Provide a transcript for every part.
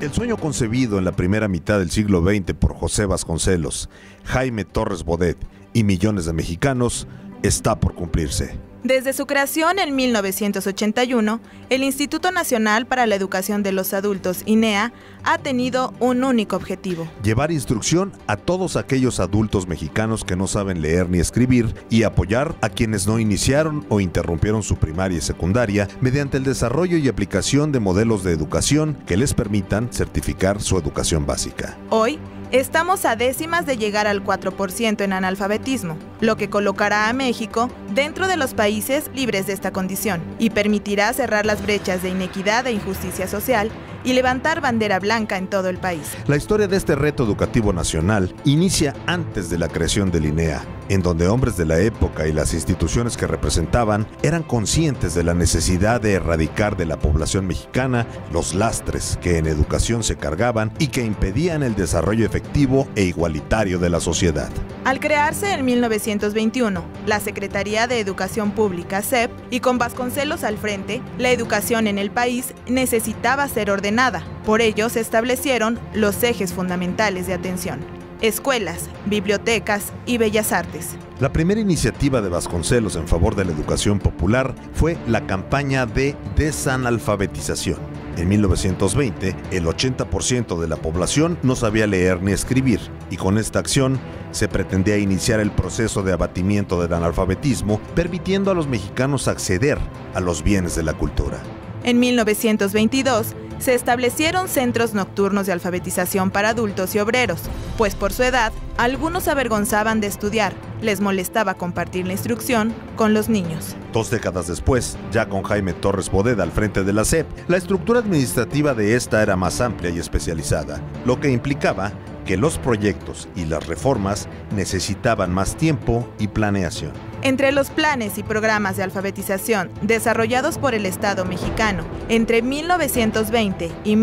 El sueño concebido en la primera mitad del siglo XX por José Vasconcelos, Jaime Torres Bodet y millones de mexicanos está por cumplirse. Desde su creación en 1981, el Instituto Nacional para la Educación de los Adultos, INEA, ha tenido un único objetivo: llevar instrucción a todos aquellos adultos mexicanos que no saben leer ni escribir y apoyar a quienes no iniciaron o interrumpieron su primaria y secundaria mediante el desarrollo y aplicación de modelos de educación que les permitan certificar su educación básica. Hoy, estamos a décimas de llegar al 4% en analfabetismo, lo que colocará a México dentro de los países libres de esta condición y permitirá cerrar las brechas de inequidad e injusticia social y levantar bandera blanca en todo el país. La historia de este reto educativo nacional inicia antes de la creación del INEA, en donde hombres de la época y las instituciones que representaban eran conscientes de la necesidad de erradicar de la población mexicana los lastres que en educación se cargaban y que impedían el desarrollo efectivo e igualitario de la sociedad. Al crearse en 1921, la Secretaría de Educación Pública, SEP, y con Vasconcelos al frente, la educación en el país necesitaba ser ordenada. Por ello se establecieron los ejes fundamentales de atención: escuelas, bibliotecas y bellas artes. La primera iniciativa de Vasconcelos en favor de la educación popular fue la campaña de desanalfabetización. En 1920, el 80% de la población no sabía leer ni escribir, y con esta acción se pretendía iniciar el proceso de abatimiento del analfabetismo, permitiendo a los mexicanos acceder a los bienes de la cultura. En 1922, se establecieron centros nocturnos de alfabetización para adultos y obreros, pues por su edad, algunos se avergonzaban de estudiar, les molestaba compartir la instrucción con los niños. 2 décadas después, ya con Jaime Torres Bodet al frente de la SEP, la estructura administrativa de esta era más amplia y especializada, lo que implicaba que los proyectos y las reformas necesitaban más tiempo y planeación. Entre los planes y programas de alfabetización desarrollados por el Estado mexicano entre 1920 y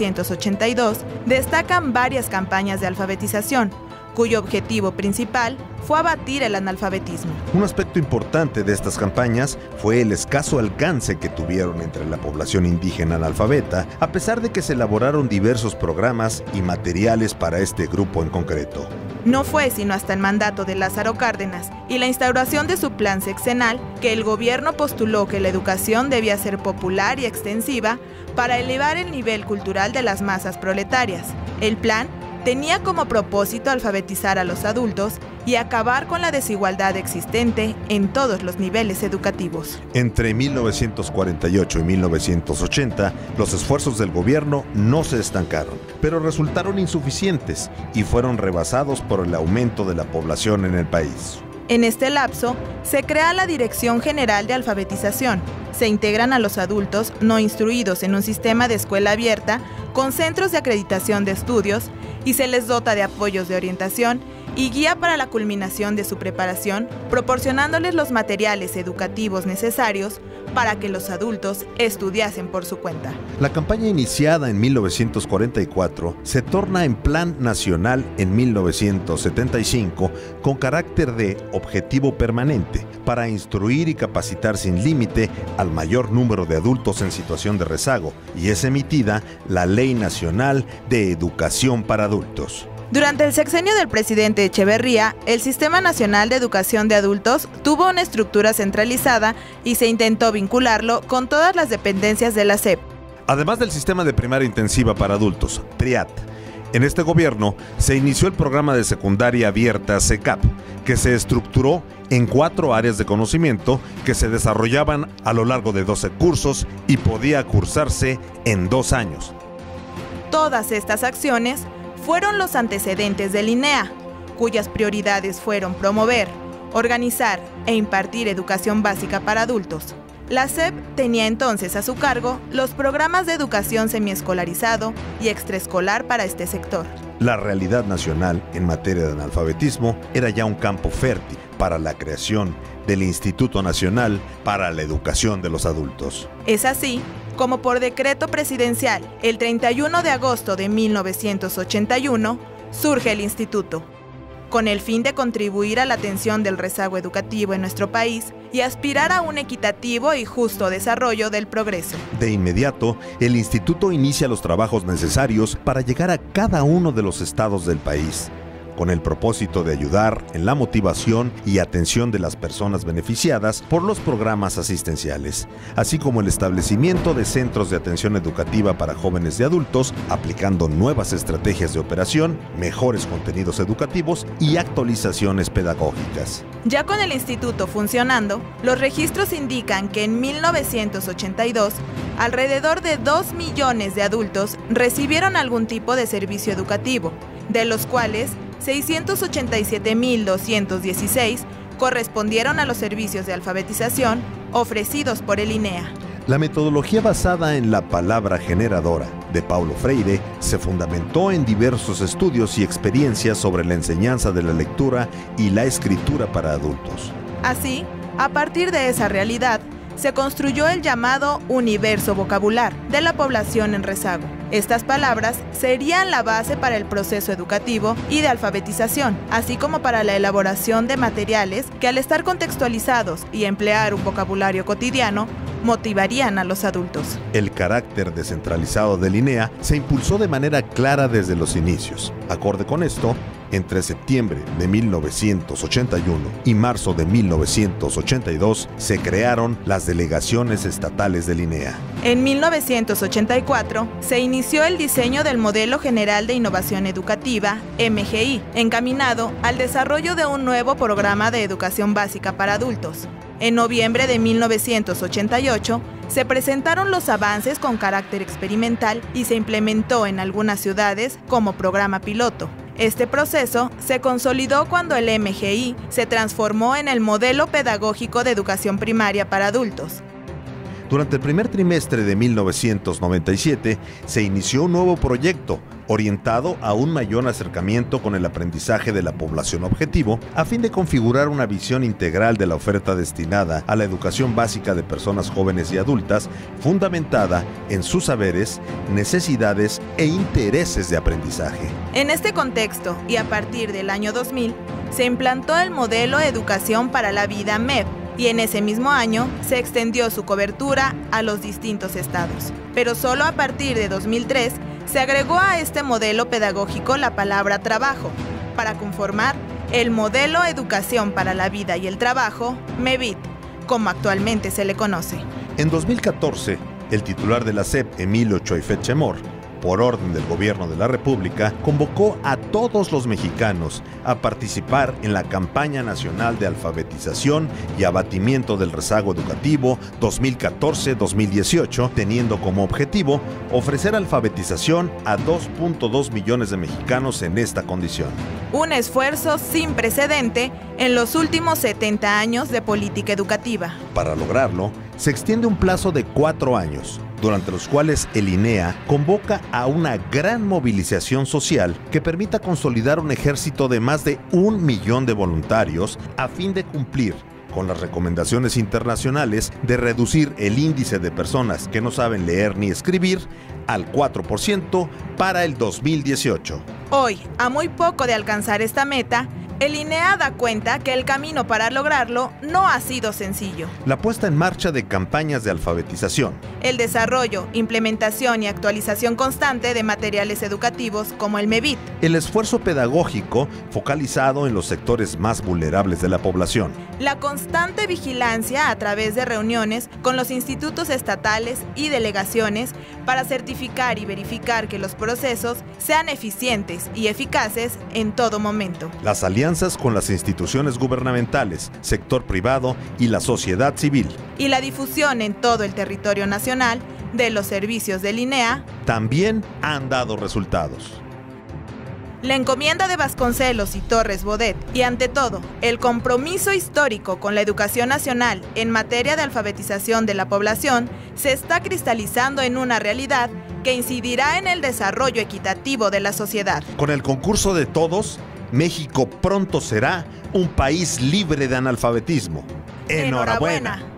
1982, destacan varias campañas de alfabetización, cuyo objetivo principal fue abatir el analfabetismo. Un aspecto importante de estas campañas fue el escaso alcance que tuvieron entre la población indígena analfabeta, a pesar de que se elaboraron diversos programas y materiales para este grupo en concreto. No fue sino hasta el mandato de Lázaro Cárdenas y la instauración de su plan sexenal que el gobierno postuló que la educación debía ser popular y extensiva para elevar el nivel cultural de las masas proletarias. El plan tenía como propósito alfabetizar a los adultos y acabar con la desigualdad existente en todos los niveles educativos. Entre 1948 y 1980, los esfuerzos del gobierno no se estancaron, pero resultaron insuficientes y fueron rebasados por el aumento de la población en el país. En este lapso, se crea la Dirección General de Alfabetización. Se integran a los adultos no instruidos en un sistema de escuela abierta con centros de acreditación de estudios y se les dota de apoyos de orientación y guía para la culminación de su preparación, proporcionándoles los materiales educativos necesarios para que los adultos estudiasen por su cuenta. La campaña iniciada en 1944 se torna en Plan Nacional en 1975 con carácter de objetivo permanente para instruir y capacitar sin límite al mayor número de adultos en situación de rezago, y es emitida la Ley Nacional de Educación para Adultos. Durante el sexenio del presidente Echeverría, el Sistema Nacional de Educación de Adultos tuvo una estructura centralizada y se intentó vincularlo con todas las dependencias de la SEP. Además del Sistema de Primaria Intensiva para Adultos, PRIAT, en este gobierno se inició el programa de secundaria abierta SECAP, que se estructuró en 4 áreas de conocimiento que se desarrollaban a lo largo de 12 cursos y podía cursarse en 2 años. Todas estas acciones fueron los antecedentes del INEA, cuyas prioridades fueron promover, organizar e impartir educación básica para adultos. La SEP tenía entonces a su cargo los programas de educación semiescolarizado y extraescolar para este sector. La realidad nacional en materia de analfabetismo era ya un campo fértil para la creación del Instituto Nacional para la Educación de los Adultos. Es así como por decreto presidencial, el 31 de agosto de 1981, surge el instituto. con el fin de contribuir a la atención del rezago educativo en nuestro país y aspirar a un equitativo y justo desarrollo del progreso. De inmediato, el instituto inicia los trabajos necesarios para llegar a cada uno de los estados del país, con el propósito de ayudar en la motivación y atención de las personas beneficiadas por los programas asistenciales, así como el establecimiento de centros de atención educativa para jóvenes y adultos, aplicando nuevas estrategias de operación, mejores contenidos educativos y actualizaciones pedagógicas. Ya con el instituto funcionando, los registros indican que en 1982, alrededor de 2 millones de adultos recibieron algún tipo de servicio educativo, de los cuales 687.216 correspondieron a los servicios de alfabetización ofrecidos por el INEA. La metodología basada en la palabra generadora de Paulo Freire se fundamentó en diversos estudios y experiencias sobre la enseñanza de la lectura y la escritura para adultos. Así, a partir de esa realidad, se construyó el llamado universo vocabular de la población en rezago. Estas palabras serían la base para el proceso educativo y de alfabetización, así como para la elaboración de materiales que, al estar contextualizados y emplear un vocabulario cotidiano, motivarían a los adultos. El carácter descentralizado del INEA se impulsó de manera clara desde los inicios. Acorde con esto, entre septiembre de 1981 y marzo de 1982 se crearon las delegaciones estatales del INEA. En 1984 se inició el diseño del Modelo General de Innovación Educativa, MGI, encaminado al desarrollo de un nuevo programa de educación básica para adultos. En noviembre de 1988 se presentaron los avances con carácter experimental y se implementó en algunas ciudades como programa piloto. Este proceso se consolidó cuando el MGI se transformó en el Modelo Pedagógico de Educación Primaria para Adultos. Durante el primer trimestre de 1997 se inició un nuevo proyecto orientado a un mayor acercamiento con el aprendizaje de la población objetivo, a fin de configurar una visión integral de la oferta destinada a la educación básica de personas jóvenes y adultas, fundamentada en sus saberes, necesidades e intereses de aprendizaje. En este contexto, y a partir del año 2000, se implantó el modelo Educación para la Vida MEV, y en ese mismo año se extendió su cobertura a los distintos estados. Pero solo a partir de 2003 se agregó a este modelo pedagógico la palabra trabajo, para conformar el modelo Educación para la Vida y el Trabajo, MEVIT, como actualmente se le conoce. En 2014, el titular de la SEP, Emilio Choyfet Chemor, por orden del Gobierno de la República, convocó a todos los mexicanos a participar en la Campaña Nacional de Alfabetización y Abatimiento del Rezago Educativo 2014-2018, teniendo como objetivo ofrecer alfabetización a 2.2 millones de mexicanos en esta condición. Un esfuerzo sin precedente en los últimos 70 años de política educativa. Para lograrlo, se extiende un plazo de 4 años, durante los cuales el INEA convoca a una gran movilización social que permita consolidar un ejército de más de 1 millón de voluntarios a fin de cumplir con las recomendaciones internacionales de reducir el índice de personas que no saben leer ni escribir al 4% para el 2018. Hoy, a muy poco de alcanzar esta meta, el INEA da cuenta que el camino para lograrlo no ha sido sencillo. La puesta en marcha de campañas de alfabetización, el desarrollo, implementación y actualización constante de materiales educativos como el MEVIT, el esfuerzo pedagógico focalizado en los sectores más vulnerables de la población, la constante vigilancia a través de reuniones con los institutos estatales y delegaciones para certificar y verificar que los procesos sean eficientes y eficaces en todo momento. Las alianzas con las instituciones gubernamentales, sector privado y la sociedad civil. Y la difusión en todo el territorio nacional de los servicios del INEA también han dado resultados. La encomienda de Vasconcelos y Torres Bodet y, ante todo, el compromiso histórico con la educación nacional en materia de alfabetización de la población se está cristalizando en una realidad que incidirá en el desarrollo equitativo de la sociedad. Con el concurso de todos, México pronto será un país libre de analfabetismo. ¡Enhorabuena!